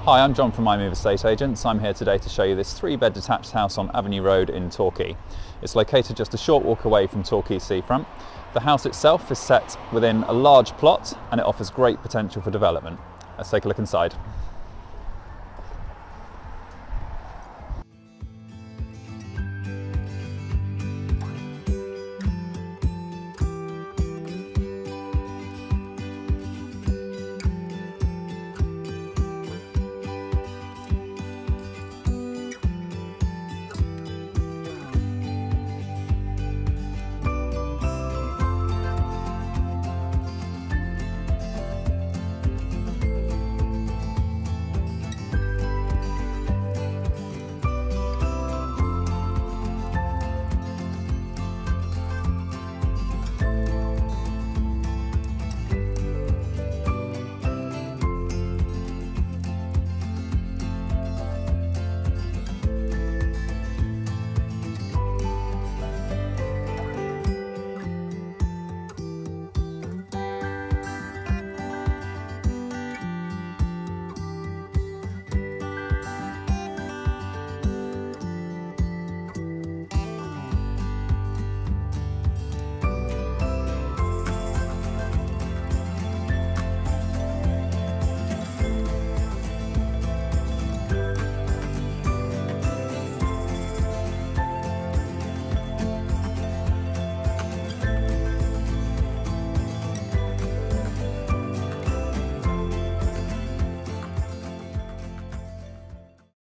Hi, I'm John from iMove Estate Agents. I'm here today to show you this 3-bed detached house on Avenue Road in Torquay. It's located just a short walk away from Torquay seafront. The house itself is set within a large plot and it offers great potential for development. Let's take a look inside.